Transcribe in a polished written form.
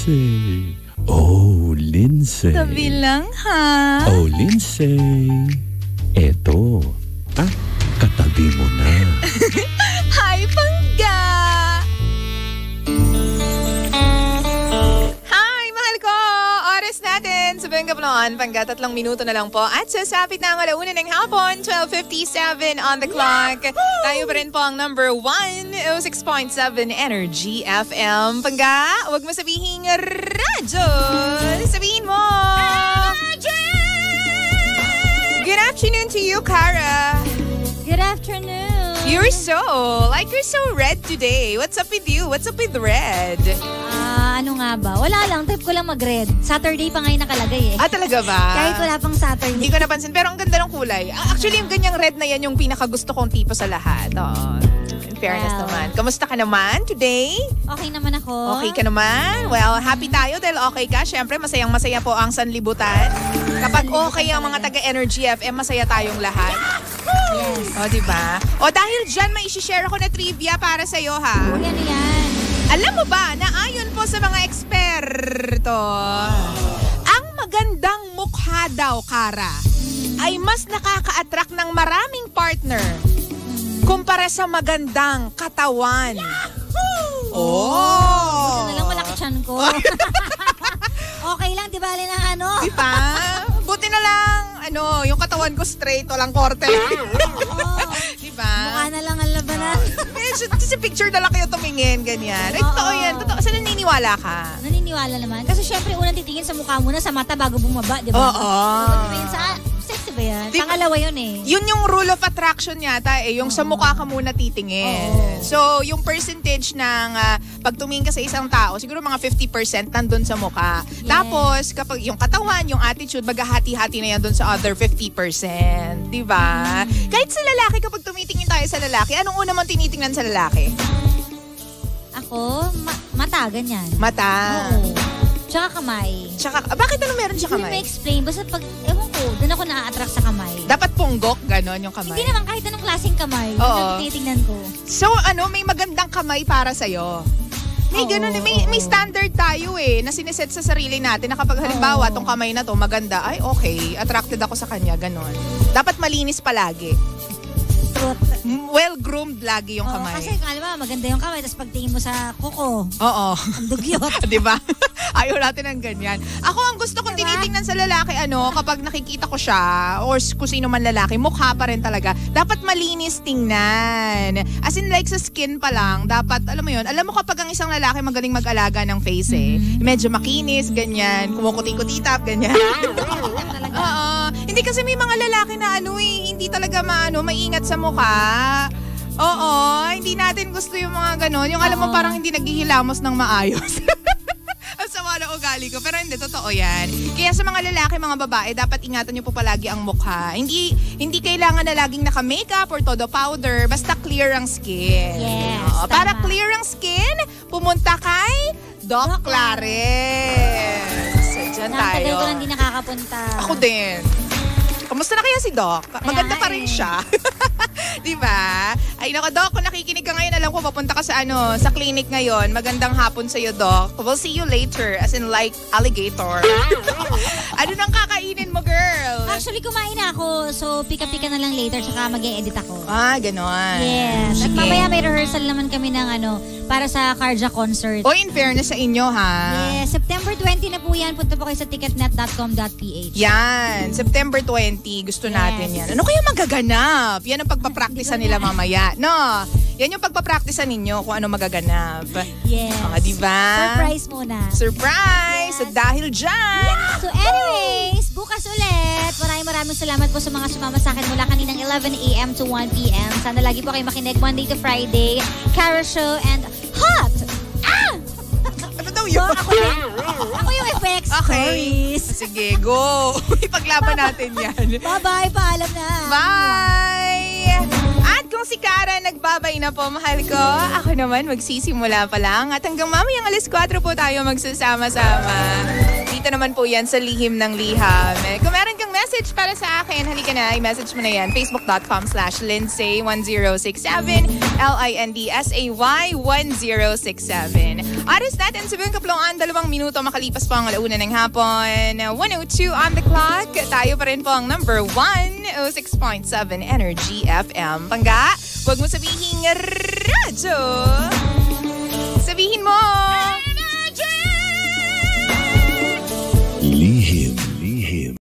Lindsay. Oh, Lindsay. Tabi lang, ha? Oh, Lindsay. Eto. Katabi mo na. Hi, Pangga! Hi, mahal ko! Oras natin sa Bengaplon. Pangga, 3 minuto na lang po. At sasapit na ang alauna ng hapon, 12:57 on the clock. Tayo pa rin po ang number 1, 6.7 Energy FM. Pangga, huwag mo sabihin radyo. Sabihin mo. Good afternoon to you, Cara. Good afternoon. You're so red today. What's up with you? What's up with red? Ano nga ba? Wala lang. Trip ko lang mag-red. Saturday pa ngayon nakalagay eh. Talaga ba? Kahit wala pang Saturday. Hindi ko napansin. Pero ang ganda ng kulay. Actually, yung ganyang red na yan yung pinakagusto kong tipo sa lahat. In fairness naman. Kamusta ka naman today? Okay naman ako. Okay ka naman? Well, happy tayo dahil okay ka. Siyempre, masayang-masaya po ang sanlibutan. Kapag okay ang mga taga-Energy FM, masaya tayong lahat. Yes. O, diba? O, dahil dyan, may isi-share ako na trivia para sa'yo, ha? Uy, ano yan? Alam mo ba na ayon po sa mga eksperto, ang magandang mukha daw, Cara, ay mas nakaka-attract ng maraming partner kumpara sa magandang katawan. Buti na lang malaki tiyan ko. Okay lang, di ba? Diba? Buti na lang, yung katawan ko straight, walang korte. Diba? Mukha na lang ang labanan. Kasi picture na lang kayo tumingin, ganyan. Ay, totoo yan. Totoo. Saan naniniwala ka? Naniniwala naman. Kasi syempre, unang titingin sa mukha muna, sa mata bago bumaba, di ba? Oo. Tumingin sa sexy ba yan? Pangalawa yun eh. Yun yung rule of attraction yata eh. Yung sa mukha ka muna titingin. So, yung percentage ng pag tumingin ka sa isang tao, siguro mga 50% nandun sa mukha. Yes. Tapos, kapag yung katawan, yung attitude, maghahati-hati na yan dun sa other 50%. Diba? Kahit sa lalaki, kapag tumitingin tayo sa lalaki, anong una mong tinitingnan sa lalaki? Ako, mata, ganyan. Mata. Oo. Tsaka kamay. Bakit meron siya kamay? Hindi ma-explain. Basta pag, ewan ko, doon ako na-attract sa kamay. Dapat punggok, ganon yung kamay? Hindi naman, kahit anong klaseng kamay. Oo. Yun ang tinitingnan ko. So, may magandang kamay para sa'yo? May ganun, may standard tayo na siniset sa sarili natin na kapag halimbawa tong kamay na to maganda, ay okay, attracted ako sa kanya, ganun. Dapat malinis palagi. Well-groomed lagi yung kamay. Kasi alam mo, maganda yung kamay, tapos pagtingin mo sa kuko, oo. ang dugyot. Diba? Ayaw natin ng ganyan. Ako ang gusto kong tinitingnan sa lalaki, kapag nakikita ko siya, or kung sino man lalaki, mukha pa rin talaga. Dapat malinis tingnan. As in like sa skin pa lang, dapat, alam mo yun, alam mo kapag ang isang lalaki magaling mag-alaga ng face medyo makinis, ganyan, kumukuti-kutitap, ganyan. Hindi kasi may mga lalaki na hindi talaga maingat sa mukha. Oo, hindi natin gusto yung mga ganon. Yung alam mo parang hindi naghihilamos ng maayos. Ang sama na ugali ko. Pero hindi, totoo yan. Kaya sa mga lalaki, mga babae, dapat ingatan nyo po palagi ang mukha. Hindi kailangan na laging naka-makeup or todo powder. Basta clear ang skin. Yes, para clear ang skin, pumunta kay Doc Clarence. Diyan tayo. Nakatagal ko lang din nakakapunta. Ako din. Kamusta na kaya si Doc? Maganda pa rin siya. Diba? Ay nako, Doc, kung nakikinig ka ngayon, alam ko papunta ka sa sa clinic ngayon. Magandang hapon sa iyo, Doc. We'll see you later, as in like alligator. Ano nang kakainin mo, girl? Actually, kumain na ako. So, pika-pika na lang later, saka mag-e-edit ako. Ganon. Yes. At mamaya may rehearsal naman kami ng para sa Karja concert. In fairness sa inyo, ha? Yes. September 20 na po yan. Punta po kayo sa ticketnet.com.ph. Yan. September 20. Gusto natin yan. Ano kaya magaganap? Yan ang pagpapracticean nila mamaya. No? Yan yung pagpapracticean ninyo kung ano magaganap. Yes. Diba? Surprise muna. Surprise! Yes. So dahil dyan. So anyways, bukas ulit. Maraming salamat po sa mga sumama sa akin mula kaninang 11 a.m. to 1 p.m. Sana lagi po kayo makinig Monday to Friday. Cara Show and Hot! Ano daw yun? Ako yung effects. Okay. Stories. Sige, go. Ipaglaban natin yan. Bye-bye. Paalam na. Bye! At kung pong si Kara, nagbabay na po, mahal ko. Ako naman, magsisimula pa lang. At hanggang mamayang 4:00 po tayo magsasama-sama. Dito naman po yan sa Lihim ng Liham. Kung meron kang message para sa akin, halika na, i-message mo na yan. Facebook.com/Lindsay1067 LINDSAY1067. Oras natin sa buong kaploan, 2 minuto makalipas po ang 1:00 ng hapon. 1:02 on the clock. Tayo pa rin po ang number 106.7 Energy FM. Pangga, huwag mo sabihin radyo.